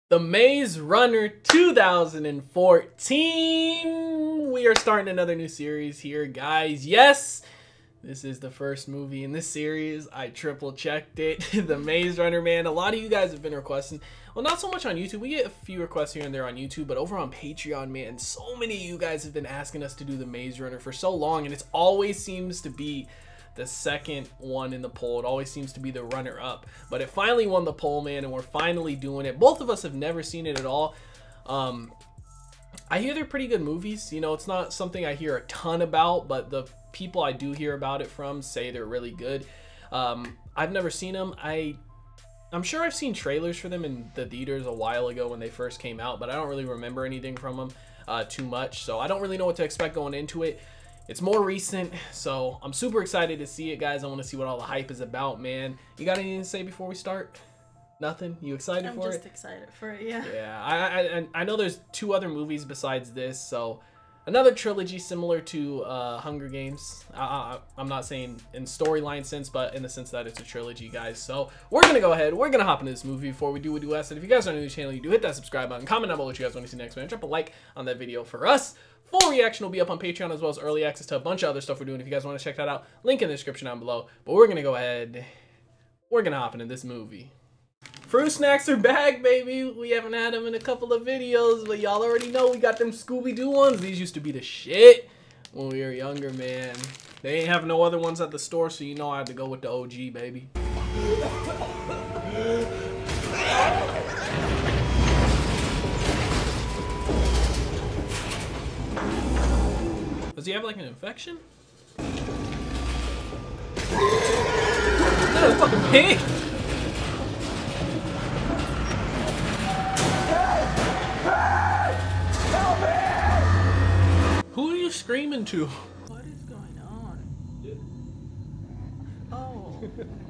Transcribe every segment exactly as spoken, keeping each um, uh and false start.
The Maze Runner two thousand fourteen. We are starting another new series here, guys. Yes, this is the first movie in this series. I triple checked it. The Maze Runner, man. A lot of you guys have been requesting. Well, not so much on YouTube. We get a few requests here and there on YouTube, but over on Patreon, man, so many of you guys have been asking us to do the Maze Runner for so long, and it always seems to be the second one in the poll. It always seems to be the runner-up, but it finally won the poll, man, and we're finally doing it. Both of us have never seen it at all. um I hear they're pretty good movies. You know, it's not something I hear a ton about, but the people I do hear about it from say they're really good. um I've never seen them. I I'm sure I've seen trailers for them in the theaters a while ago when they first came out, but I don't really remember anything from them uh too much, so I don't really know what to expect going into it. It's more recent, so I'm super excited to see it, guys. I want to see what all the hype is about, man. You got anything to say before we start? Nothing? You excited I'm for it? I'm just excited for it, yeah. Yeah, I, I I know there's two other movies besides this, so another trilogy similar to uh, Hunger Games. I, I, I'm not saying in storyline sense, but in the sense that it's a trilogy, guys. So we're gonna go ahead. We're gonna hop into this movie. Before we do, we do ask that if you guys are new to the channel, you do hit that subscribe button, comment down below what you guys want to see next, man. Drop a like on that video for us. Full reaction will be up on Patreon, as well as early access to a bunch of other stuff we're doing. If you guys want to check that out, link in the description down below. But we're gonna go ahead. We're gonna hop into this movie. Fruit snacks are back, baby. We haven't had them in a couple of videos, but y'all already know we got them Scooby-Doo ones. These used to be the shit when we were younger, man. They ain't have no other ones at the store, so you know I had to go with the O G, baby. Does he have like an infection? Is that a fucking pig? Who are you screaming to? What is going on? Oh.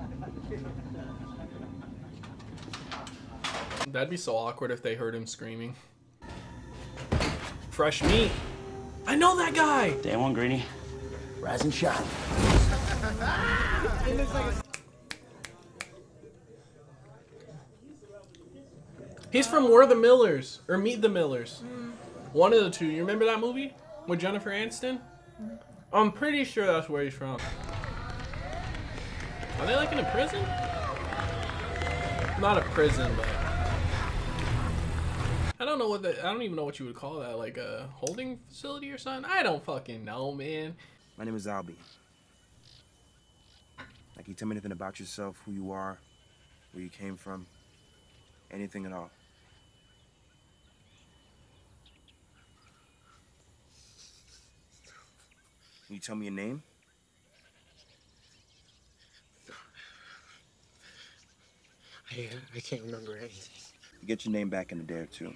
That'd be so awkward if they heard him screaming. Fresh meat. I know that guy. Day one, Greeny. Rise and shine. He's from We're the Millers or Meet the Millers. Mm. One of the two. You remember that movie with Jennifer Aniston? Mm. I'm pretty sure that's where he's from. Are they like in a prison? Not a prison, but I don't know what the, I don't even know what you would call that, like a holding facility or something? I don't fucking know, man. My name is Albie. Like, can you tell me anything about yourself, who you are, where you came from, anything at all? Can you tell me your name? I, I can't remember anything. You get your name back in a day or two.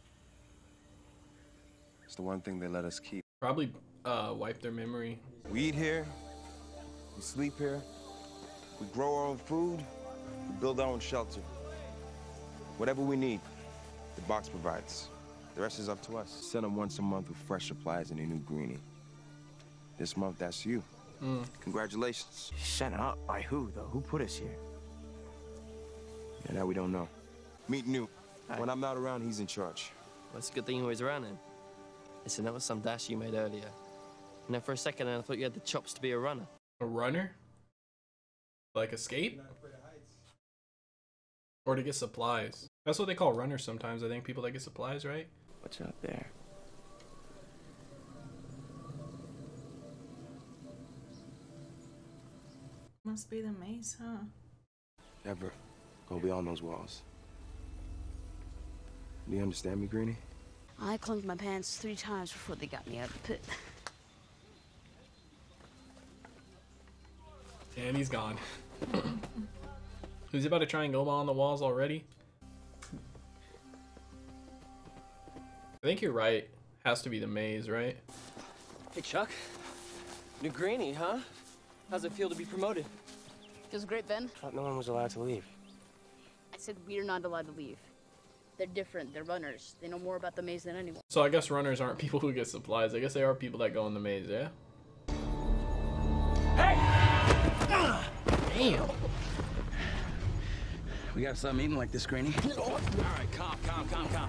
It's the one thing they let us keep. Probably uh, wipe their memory. We eat here, we sleep here, we grow our own food, we build our own shelter. Whatever we need, the box provides. The rest is up to us. Send them once a month with fresh supplies and a new greenie. This month, that's you. Mm. Congratulations. Sent up? By who, though? Who put us here? Yeah, that we don't know. Meet New. When I'm not around, he's in charge. Well, it's a good thing you always around then. Listen, that was some dash you made earlier. And then for a second, I thought you had the chops to be a runner. A runner? Like escape? Or to get supplies. That's what they call runners sometimes, I think. People that get supplies, right? What's up there? Must be the maze, huh? Never go beyond those walls. Do you understand me, Greenie? I clunked my pants three times before they got me out of the pit. And he's gone. Who's about to try and go on the walls already? I think you're right. Has to be the maze, right? Hey, Chuck. New Greenie, huh? How's it feel to be promoted? Feels great, Ben. I thought no one was allowed to leave. I said we're not allowed to leave. They're different. They're runners. They know more about the maze than anyone. So I guess runners aren't people who get supplies. I guess they are people that go in the maze, yeah? Hey! Damn. We gotta stop eating like this, Greenie. All right, calm, calm, calm, calm.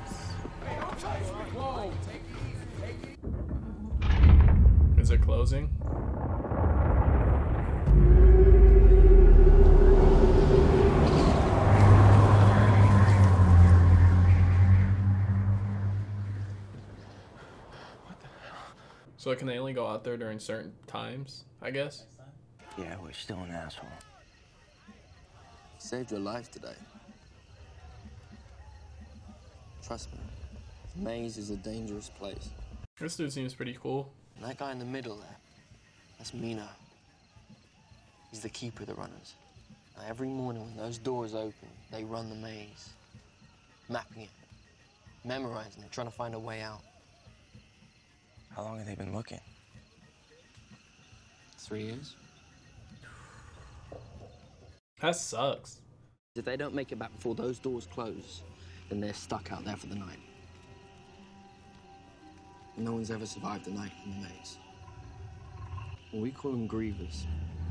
Is it closing? So can they only go out there during certain times, I guess? Yeah, we're still an asshole. Saved your life today. Trust me, the maze is a dangerous place. This dude seems pretty cool. And that guy in the middle there, that's Mina. He's the keeper of the runners. Now, every morning when those doors open, they run the maze, mapping it, memorizing it, trying to find a way out. How long have they been looking? Three years. That sucks. If they don't make it back before those doors close, then they're stuck out there for the night. No one's ever survived the night in the maze. We call them grievers.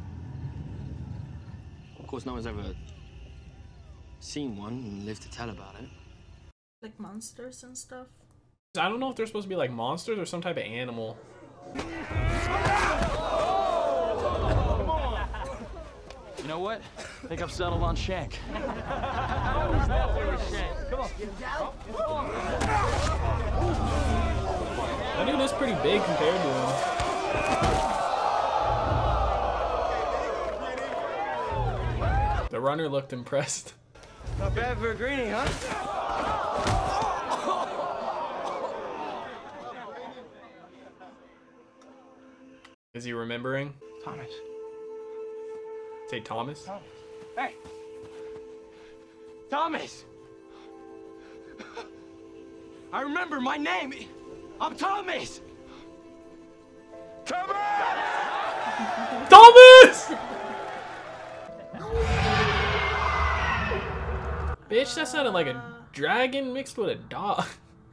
Of course, no one's ever seen one and lived to tell about it. Like monsters and stuff. I don't know if they're supposed to be like monsters or some type of animal. You know what? I think I've settled on Shank. That dude is pretty big compared to him. The runner looked impressed. Not bad for a greenie, huh? Is he remembering? Thomas. Say Thomas? Thomas. Hey! Thomas! I remember my name! I'm Thomas! Thomas! Bitch, that sounded like a dragon mixed with a dog.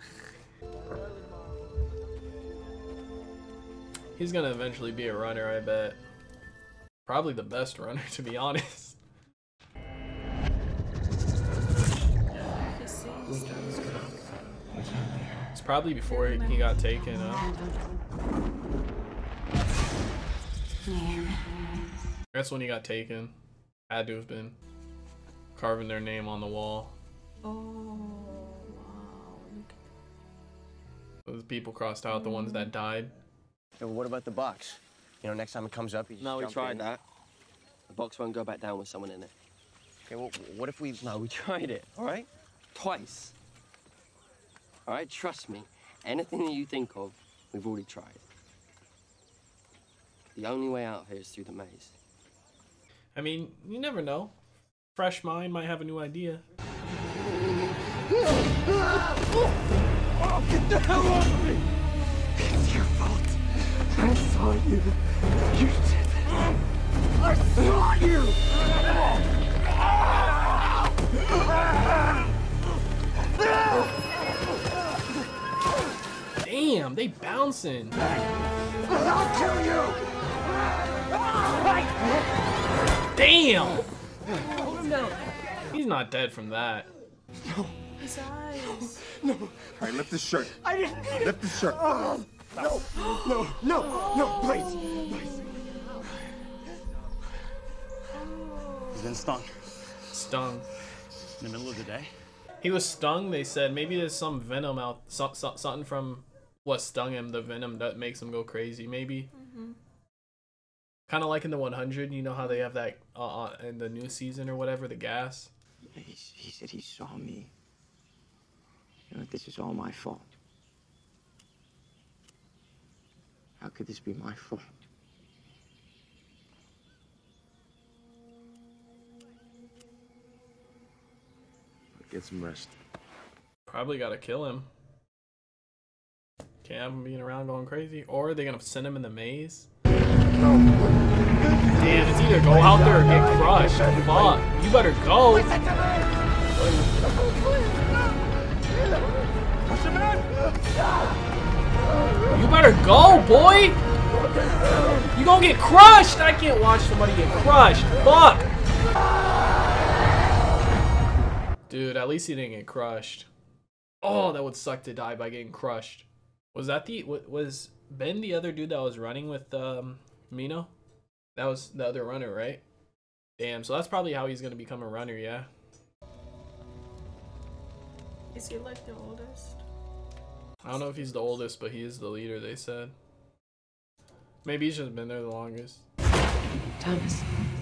He's gonna eventually be a runner, I bet. Probably the best runner, to be honest. It's probably before he got taken, huh? That's when he got taken. Had to have been. Carving their name on the wall. Oh, wow. Those people crossed out the ones that died. Yeah, well, what about the box? You know, next time it comes up, you just No, we jump tried in. that. The box won't go back down with someone in it. Okay, well, what if we... No, we tried it, all right? Twice. All right, trust me. Anything that you think of, we've already tried. The only way out here is through the maze. I mean, you never know. Fresh mind might have a new idea. Oh, get the hell off of me! It's your fault. I saw you. You did it. I saw you! Damn, they bouncing. I'll kill you! Damn! He's not dead from that. His eyes. No. All right, lift this shirt. I didn't need Lift this shirt. Oh, no, no, no, no, please, please. He's been stung. Stung. In the middle of the day? He was stung, they said. Maybe there's some venom out, so, so, something from what stung him, the venom that makes him go crazy, maybe. Mm-hmm. Kind of like in the one hundred, you know how they have that uh, in the new season or whatever, the gas? He, he said he saw me. You know, this is all my fault. How could this be my fault? Get some rest. Probably gotta kill him. Can't have him being around going crazy. Or are they gonna send him in the maze? Damn, it's either go out there or get crushed. Fuck. You better go. You better go, boy. You gonna get crushed. I can't watch somebody get crushed. Fuck. Dude, at least he didn't get crushed. Oh, that would suck to die by getting crushed. Was that the... Was Ben the other dude that was running with um, Mino? That was the other runner, right? Damn, so that's probably how he's going to become a runner, yeah. Is he like the oldest? I don't know if he's the oldest, but he is the leader, they said. Maybe he's just been there the longest. Thomas.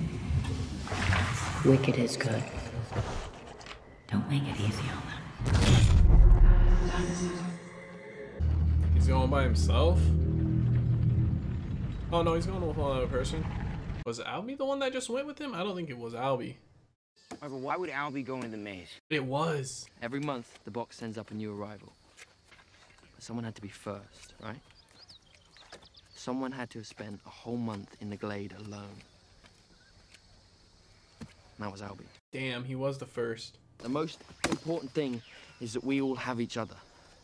Wicked is good. Don't make it easy on them. He's going by himself? Oh no, he's going with one other person. Was Albie the one that just went with him? I don't think it was Albie. Right, but why would Albie go into the maze? It was. Every month, the box sends up a new arrival. But someone had to be first, right? Someone had to have spent a whole month in the glade alone. And that was Albie. Damn, he was the first. The most important thing is that we all have each other.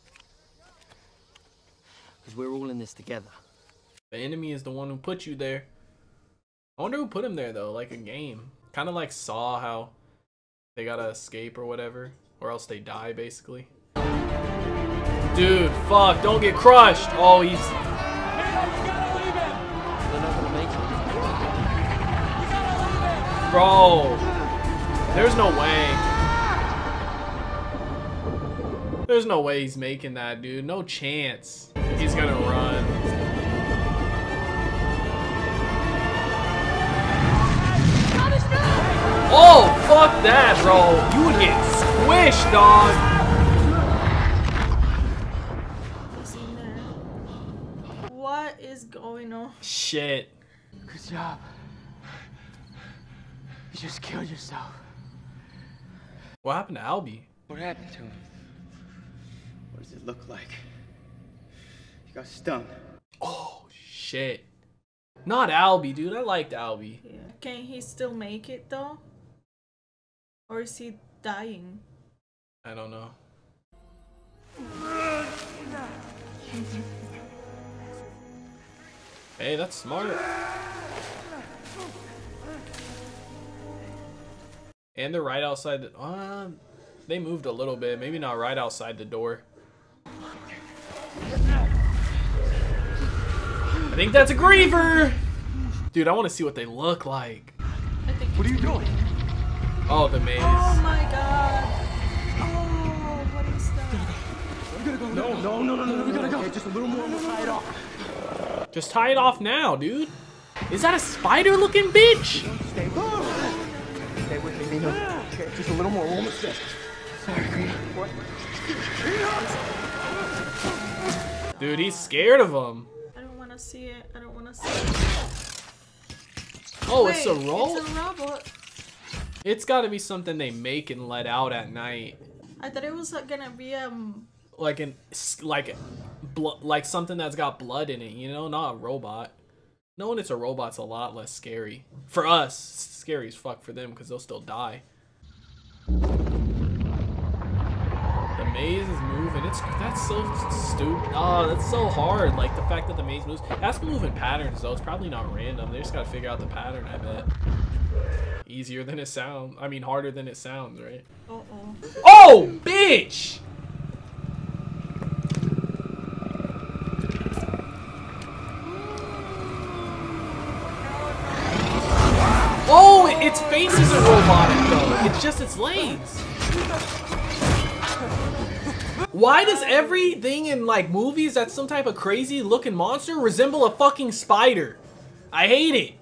Because we're all in this together. The enemy is the one who put you there. I wonder who put him there, though, like a game. Kind of like Saw, how they gotta escape or whatever. Or else they die, basically. Dude, fuck, don't get crushed! Oh, he's... Bro, there's no way. There's no way he's making that, dude. No chance. He's gonna run. Oh, fuck that, bro. You would get squished, dog. He's in there. What is going on? Shit. Good job. You just killed yourself. What happened to Albie? What happened to him? What does it look like? He got stung. Oh, shit. Not Albie, dude. I liked Albie. Yeah. Can he still make it though? Or is he dying? I don't know. Hey, that's smart. And they're right outside the... Uh, they moved a little bit. Maybe not right outside the door. I think that's a Griever! Dude, I want to see what they look like. What are you doing? Oh, the maze. Oh my god. Oh, what is that? We gotta go. No, no, no, no, no, we gotta go. Okay, just a little more and we'll tie it off. Just tie it off now, dude. Is that a spider-looking bitch? Stay with me. Stay with me, Mino. Okay, just a little more. We're almost there. Sorry, Green. What? Dude, he's scared of him. I don't want to see it. I don't want to see it. Oh, Wait, it's a robot? It's a robot. It's got to be something they make and let out at night. I thought it was like, gonna be um like an like blo like something that's got blood in it, you know, not a robot. Knowing it's a robot's a lot less scary for us. Scary as fuck for them because they'll still die. The maze is moving. It's that's so stupid. Oh, that's so hard. Like the fact that the maze moves. That's moving patterns though. It's probably not random. They just gotta figure out the pattern. I bet. Easier than it sounds. I mean, harder than it sounds, right? Uh oh. Oh, bitch! Oh, its face isn't robotic though. It's just its legs. Why does everything in like movies that's some type of crazy looking monster resemble a fucking spider? I hate it.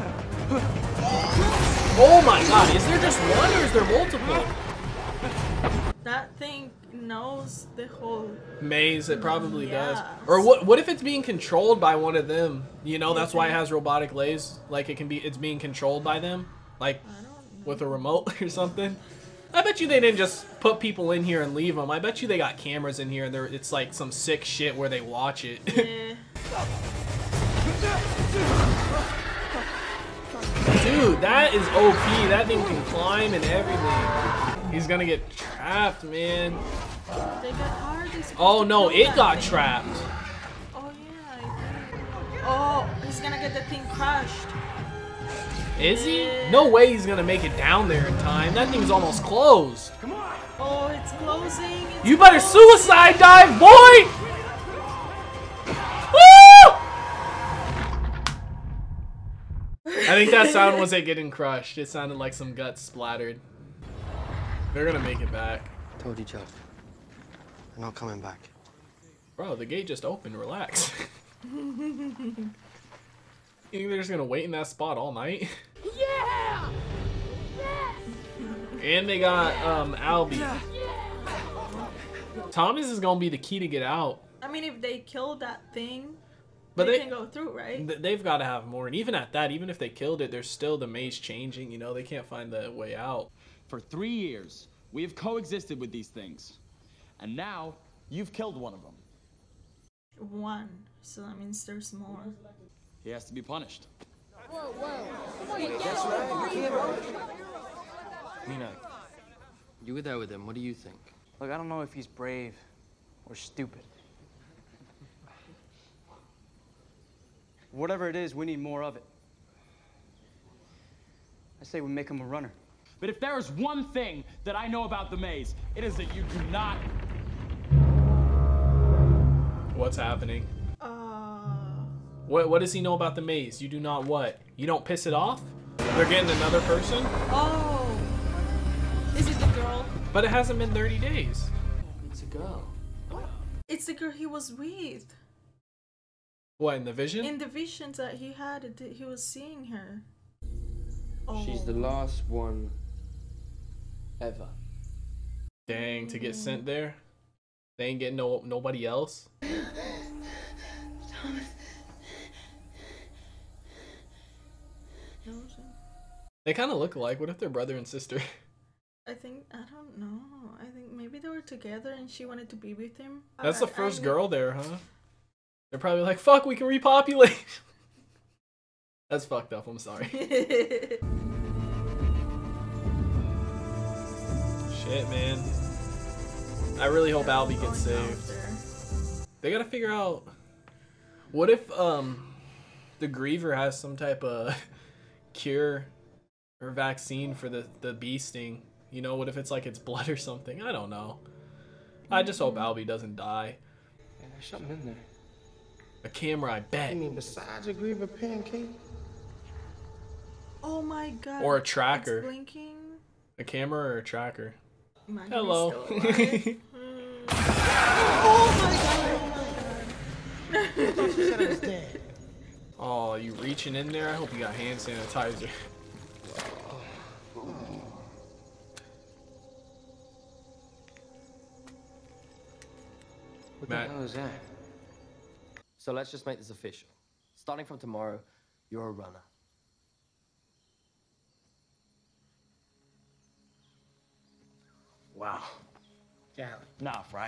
Oh my god, is there just one or is there multiple? That thing knows the whole maze, it probably yeah. does. Or what what if it's being controlled by one of them? You know, that's why it has robotic legs. Like it can be it's being controlled by them. Like with a remote or something. I bet you they didn't just put people in here and leave them. I bet you they got cameras in here and they're, it's like some sick shit where they watch it. Yeah. Dude, that is O P. That thing can climb and everything. He's gonna get trapped, man. They got hard. Oh no, it got trapped. Oh yeah. Oh, he's gonna get the thing crushed. Is he? No way he's gonna make it down there in time. That thing's almost closed. Come on. Oh, it's closing. It's You better closing. suicide dive, boy! Woo! I think that sound wasn't getting crushed. It sounded like some guts splattered. They're gonna make it back. Told you, Chuck. They're not coming back. Bro, the gate just opened. Relax. You think they're just gonna wait in that spot all night? Yeah! And they got um Albie. Thomas is gonna be the key to get out. I mean, if they kill that thing, But they, they- can go through, right? Th- They've got to have more. And even at that, even if they killed it, there's still the maze changing. You know, they can't find the way out. For three years, we have coexisted with these things. And now, you've killed one of them. One. So that means there's more. He has to be punished. Whoa, whoa. That's right. Mina, you were there with him. What do you think? Look, I don't know if he's brave or stupid. Whatever it is, we need more of it. I say we make him a runner. But if there is one thing that I know about the maze, it is that you do not... What's happening? Uh, What What does he know about the maze? You do not what? You don't piss it off? They're getting another person? oh. Is it the girl? But it hasn't been thirty days. It's a girl. It's the girl he was with. What, in the vision? In the visions that he had, it- he was seeing her. Oh. She's the last one ever. Dang, to get sent there? They ain't getting no nobody else? They kind of look alike. What if they're brother and sister? I think, I don't know. I think maybe they were together and she wanted to be with him. That's the I- first I girl there, huh? They're probably like, fuck, we can repopulate. That's fucked up, I'm sorry. Shit, man. I really hope Albie gets saved. They gotta figure out, what if um the Griever has some type of cure or vaccine for the, the bee sting? You know, what if it's like it's blood or something? I don't know. I just hope Albie doesn't die. Man, there's something in there. A camera, I bet. You mean besides a Griever pancake? Oh my god. Or a tracker. It's blinking. A camera or a tracker? Imagine Hello. he's still alive. Oh my god, oh my god. Oh, you reaching in there? I hope you got hand sanitizer. What Matt. the hell is that? So let's just make this official. Starting from tomorrow, you're a runner. Wow. Yeah. Nah, Fry.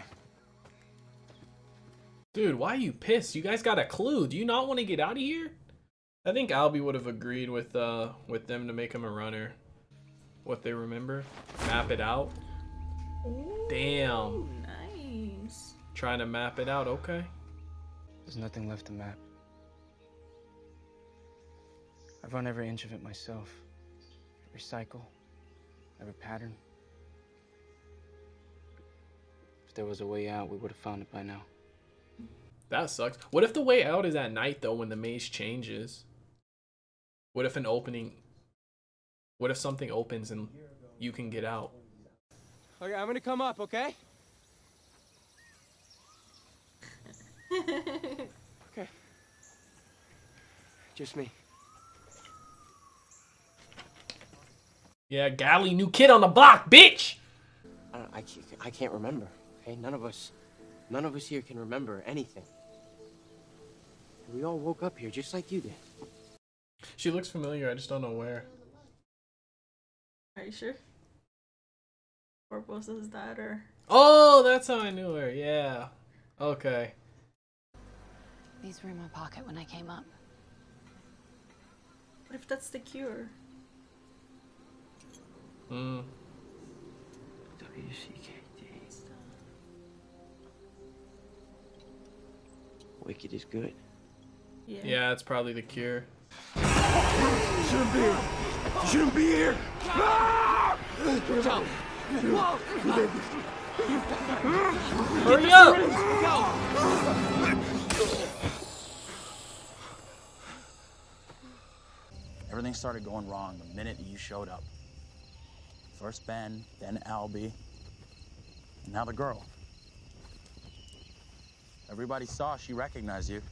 Dude, why are you pissed? You guys got a clue. Do you not want to get out of here? I think Albie would have agreed with uh with them to make him a runner. What they remember? Map it out. Damn. Nice. Trying to map it out, okay. There's nothing left to map. I've run every inch of it myself. Every cycle, every pattern. If there was a way out, we would have found it by now. That sucks. What if the way out is at night though when the maze changes? What if an opening What if something opens and you can get out? Okay, I'm gonna come up, okay? Okay. Just me. Yeah, Galley, new kid on the block, bitch! I, don't, I, can't, I can't remember. Okay, none of us, none of us here can remember anything. We all woke up here just like you did. She looks familiar, I just don't know where. Are you sure? Barbosa's daughter. Oh, that's how I knew her, yeah. Okay. These were in my pocket when I came up. What if that's the cure? Hmm. W C K D. Wicked is good. Yeah. Yeah, it's probably the cure. Shouldn't be here. Shouldn't be here. Ah! Joe, Whoa! Hurry up! Everything started going wrong the minute you showed up. First Ben, then Albie, and now the girl. Everybody saw she recognized you.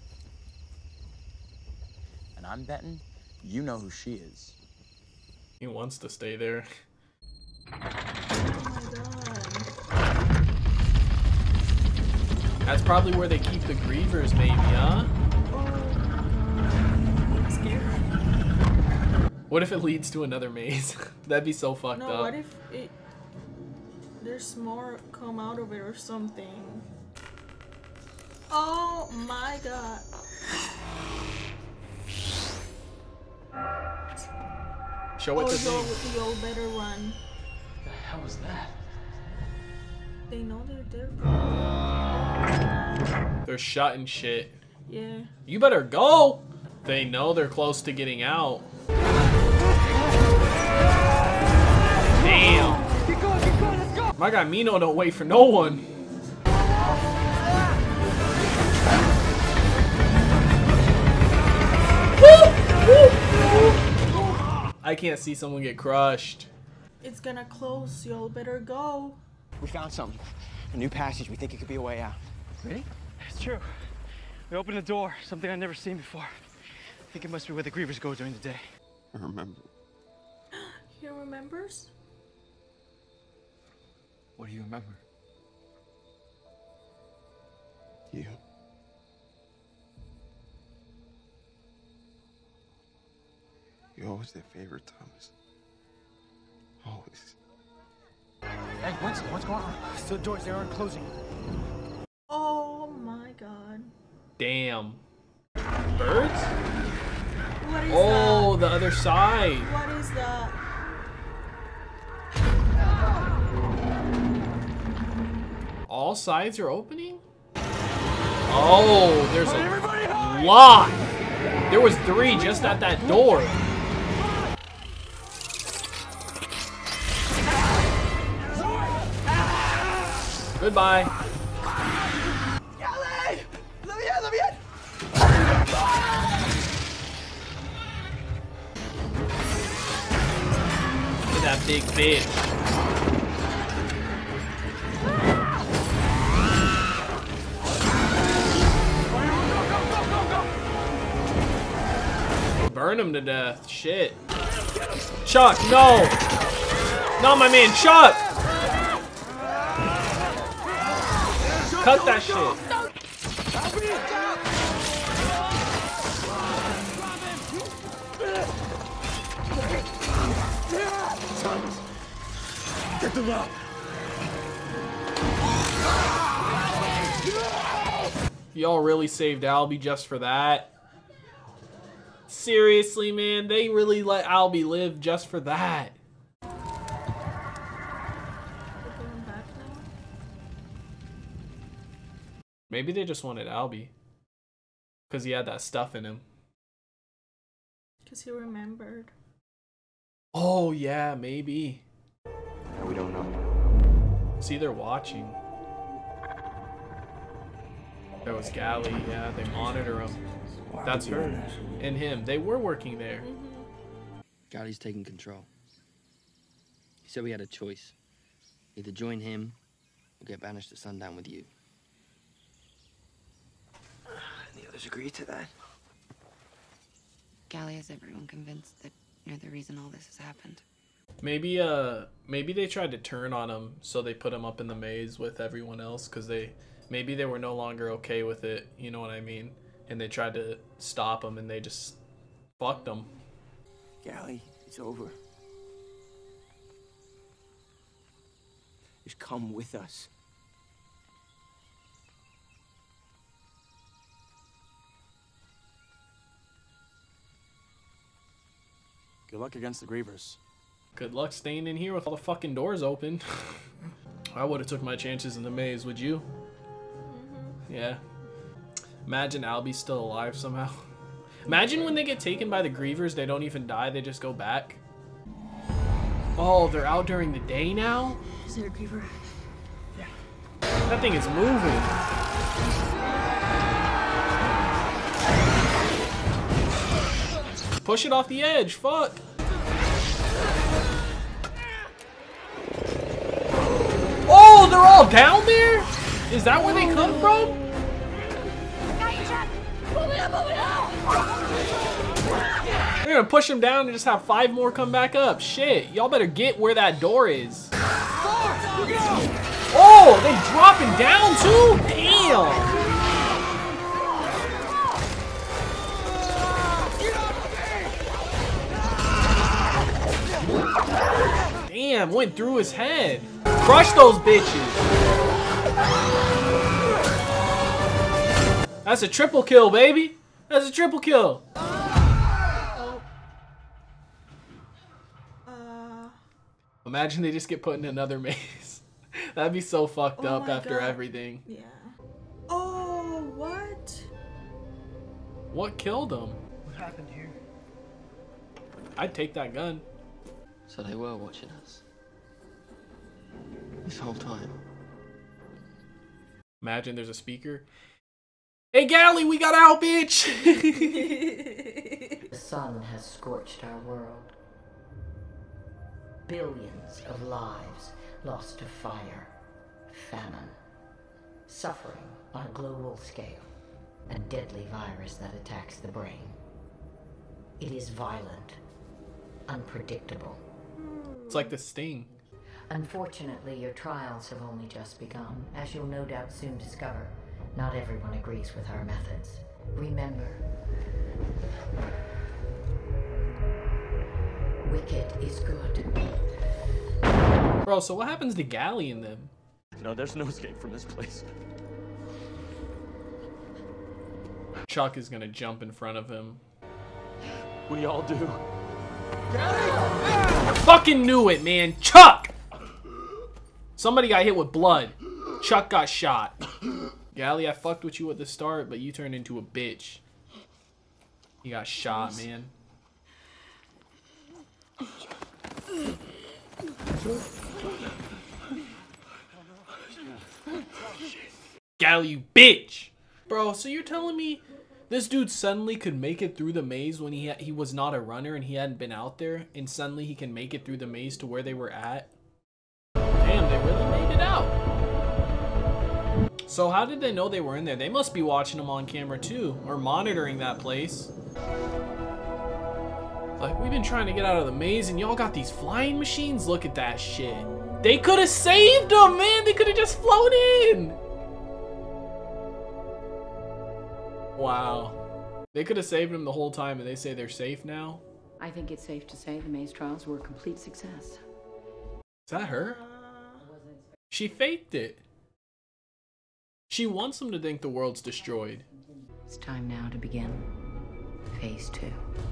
And I'm betting you know who she is. He wants to stay there. That's probably where they keep the grievers, maybe, huh? I'm scared. What if it leads to another maze? That'd be so fucked no, up. what if it there's more come out of it or something? Oh my god. Show it oh, to yo, me. yo, better run. The hell was that? They know they're there. They're shutting shit. Yeah. You better go. They know they're close to getting out. Damn. Get going, get going, let's go! My guy Mino don't wait for no one. I can't see someone get crushed. It's gonna close. Y'all better go. We found something. A new passage. We think it could be a way out. Really? It's true. We opened the door. Something I've never seen before. I think it must be where the grievers go during the day. I remember. He remembers? What do you remember? You. You're always their favorite, Thomas. Always. Hey, Winston, what's going on? The doors, they aren't closing. Oh my god. Damn. Birds? What is Oh, that? the other side. What is that? All sides are opening? Oh, there's a lot. There was three just at that door. Goodbye. Kelly! Let me in, let me in! Look at that big bitch. Burn him to death. Shit. Chuck, no! Not my man, Chuck! Cut that shit. Get them up! Y'all really saved Albie just for that? Seriously, man, they really let Albie live just for that. We're going back now? Maybe they just wanted Albie. Because he had that stuff in him. Because he remembered. Oh, yeah, maybe. We don't know. See, they're watching. There was Gally, yeah, they monitor him. That's her and him. They were working there. Gally's taking control. He said we had a choice. Either join him or get banished to Sundown with you. And the others agreed to that. Gally has everyone convinced that you're the reason all this has happened. Maybe uh maybe they tried to turn on him, so they put him up in the maze with everyone else because they maybe they were no longer okay with it, you know what I mean? And they tried to stop him and they just fucked him. Gally, it's over. Just come with us. Good luck against the Grievers. Good luck staying in here with all the fucking doors open. I would have took my chances in the maze, would you? Mm-hmm. Yeah. Imagine Albie's still alive somehow. Imagine when they get taken by the Grievers, they don't even die, they just go back. Oh, they're out during the day now? Is there a creeper? Yeah. That thing is moving. Push it off the edge. Fuck. Oh, they're all down there? Is that where they come from? They're gonna push them down and just have five more come back up. Shit, y'all better get where that door is. Oh, they dropping down too? Damn. Damn, went through his head. Crush those bitches. That's a triple kill, baby. That's a triple kill. Imagine they just get put in another maze. That'd be so fucked Oh up my after God. everything. Yeah. Oh, what? What killed him? What happened here? I'd take that gun. So they were watching us. This whole time. Imagine there's a speaker. Hey, Gally, we got out, bitch! The sun has scorched our world. Billions of lives lost to fire, famine, suffering on a global scale, a deadly virus that attacks the brain. It is violent, unpredictable. It's like the Sting. Unfortunately, your trials have only just begun. As you'll no doubt soon discover, not everyone agrees with our methods. Remember, wicked is good. Bro, so what happens to Gally and them? No, there's no escape from this place. Chuck is gonna jump in front of him. We all do. I fucking knew it, man. Chuck! Somebody got hit with blood. Chuck got shot. Gally, I fucked with you at the start, but you turned into a bitch. You got shot, man. Gally, you bitch! Bro, so you're telling me this dude suddenly could make it through the maze when he ha he was not a runner and he hadn't been out there, and suddenly he can make it through the maze to where they were at? Damn, they really made it out. So how did they know they were in there? They must be watching them on camera too, or monitoring that place. Like, we've been trying to get out of the maze and y'all got these flying machines? Look at that shit. They could have saved them, man! They could have just flown in! Wow. They could have saved him the whole time and they say they're safe now? I think it's safe to say the maze trials were a complete success. Is that her? She faked it. She wants them to think the world's destroyed. It's time now to begin phase two.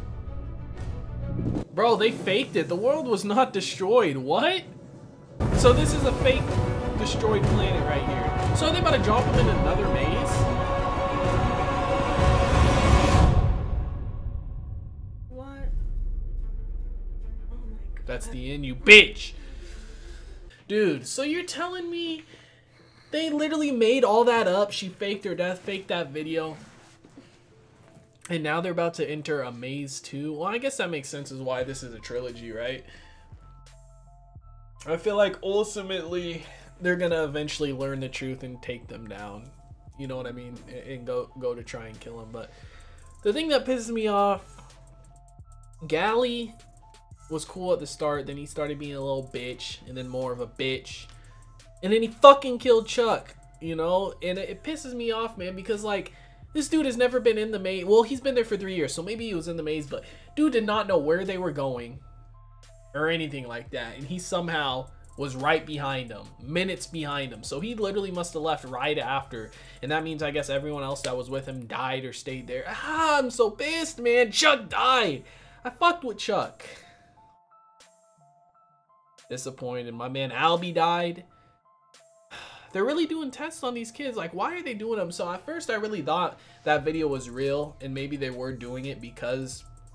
Bro, they faked it. The world was not destroyed. What? So this is a fake destroyed planet right here. So are they about to drop them in another maze? What? Oh my God. That's the end, you bitch. Dude, so you're telling me they literally made all that up? She faked her death, faked that video. And now they're about to enter a maze too. Well, I guess that makes sense as why this is a trilogy, right? I feel like ultimately they're gonna eventually learn the truth and take them down. You know what I mean? And go go to try and kill them. But the thing that pisses me off, Gally was cool at the start, then he started being a little bitch, and then more of a bitch. And then he fucking killed Chuck, you know? And it, it pisses me off, man, because like, this dude has never been in the maze. Well, he's been there for three years, so maybe he was in the maze, but dude did not know where they were going or anything like that. And he somehow was right behind them, minutes behind him. So he literally must have left right after. And that means I guess everyone else that was with him died or stayed there. Ah, I'm so pissed, man. Chuck died. I fucked with Chuck. Disappointed. My man Albie died. They're really doing tests on these kids. Like, why are they doing them? So at first I really thought that video was real and maybe they were doing it because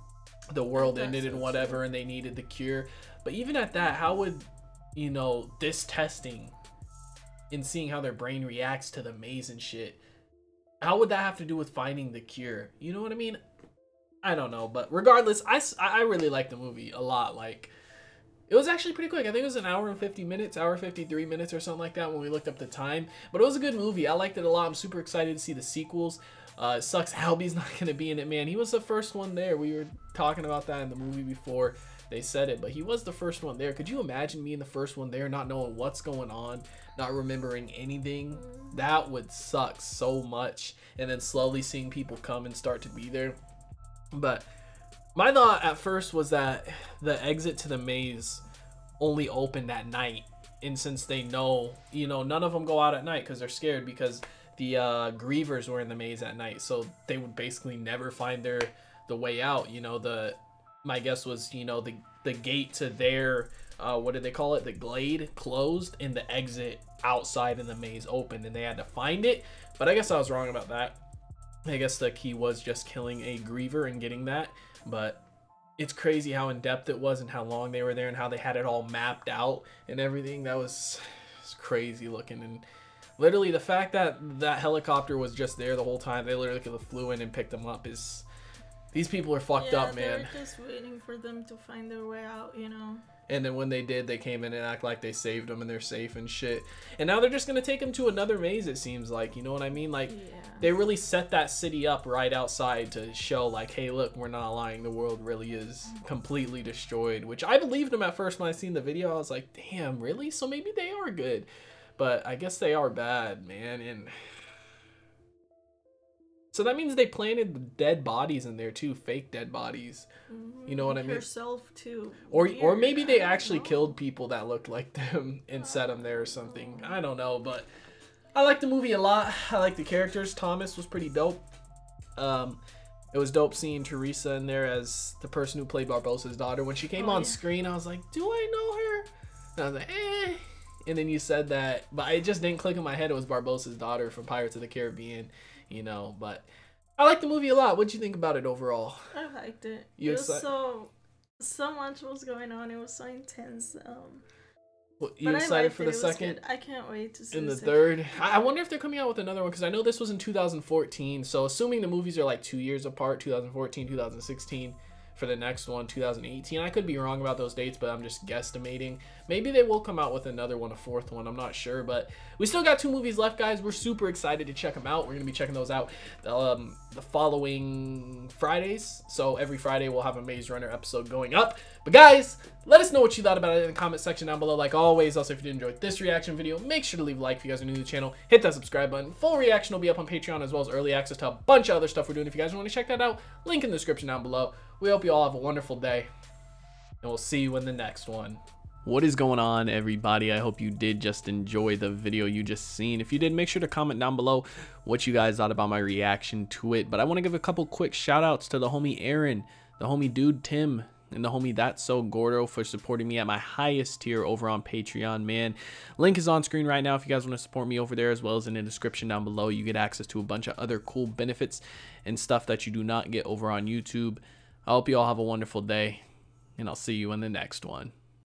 the world ended and whatever, and they needed the cure. But even at that, how would, you know, this testing and seeing how their brain reacts to the maze and shit, how would that have to do with finding the cure? You know what I mean? I don't know, but regardless, I, I really like the movie a lot. Like, it was actually pretty quick. I think it was an hour and fifty minutes, hour fifty-three minutes or something like that when we looked up the time. But it was a good movie. I liked it a lot. I'm super excited to see the sequels. Uh, it sucks Albie's not going to be in it, man. He was the first one there. We were talking about that in the movie before they said it, but he was the first one there. Could you imagine being the first one there, not knowing what's going on, not remembering anything? That would suck so much. And then slowly seeing people come and start to be there. But my thought at first was that the exit to the maze only opened at night. And since they know, you know, none of them go out at night because they're scared, because the uh, grievers were in the maze at night. So they would basically never find their the way out. You know, the my guess was, you know, the, the gate to their, uh, what did they call it? The glade closed and the exit outside in the maze opened, and they had to find it. But I guess I was wrong about that. I guess the key was just killing a griever and getting that. But it's crazy how in depth it was and how long they were there and how they had it all mapped out and everything. That was, was crazy looking. And literally the fact that that helicopter was just there the whole time, they literally could have flew in and picked them up, is, these people are fucked yeah, up, man. They're just waiting for them to find their way out, you know. And then when they did, they came in and act like they saved them and they're safe and shit. And now they're just going to take them to another maze, it seems like. You know what I mean? Like, yeah. They really set that city up right outside to show, like, hey, look, we're not lying. The world really is completely destroyed. Which I believed them at first when I seen the video. I was like, damn, really? So maybe they are good. But I guess they are bad, man. And so that means they planted dead bodies in there too, fake dead bodies. You know what I mean? Herself too. Or Weird. or maybe they actually killed people that looked like them and set them there or something. I don't know, but I like the movie a lot. I like the characters. Thomas was pretty dope. Um, it was dope seeing Teresa in there as the person who played Barbossa's daughter. When she came oh, on yeah. screen, I was like, do I know her? And I was like, eh. And then you said that, but it just didn't click in my head. It was Barbossa's daughter from Pirates of the Caribbean. You know, but I like the movie a lot. What'd you think about it overall? I liked it. You it was excited? so so much was going on. It was so intense. Um, well, you excited for the it. It second? Good. I can't wait to see in the, the second. third. I wonder if they're coming out with another one, because I know this was in two thousand fourteen. So assuming the movies are like two years apart, two thousand fourteen, two thousand sixteen. For the next one, two thousand eighteen. I could be wrong about those dates, but I'm just guesstimating. Maybe they will come out with another one, a fourth one. I'm not sure, but we still got two movies left, guys. We're super excited to check them out. We're going to be checking those out um, the following Fridays. So every Friday we'll have a Maze Runner episode going up. But guys, let us know what you thought about it in the comment section down below. Like always, also if you did enjoy this reaction video, make sure to leave a like if you guys are new to the channel. Hit that subscribe button. Full reaction will be up on Patreon, as well as early access to a bunch of other stuff we're doing. If you guys want to check that out, link in the description down below. We hope you all have a wonderful day, and we'll see you in the next one. What is going on, everybody? I hope you did just enjoy the video you just seen. If you did, make sure to comment down below what you guys thought about my reaction to it. But I want to give a couple quick shout outs to the homie Aaron, the homie Dude Tim, and the homie That's So Gordo for supporting me at my highest tier over on Patreon, man. Link is on screen right now if you guys want to support me over there, as well as in the description down below. You get access to a bunch of other cool benefits and stuff that you do not get over on YouTube. I hope you all have a wonderful day, and I'll see you in the next one.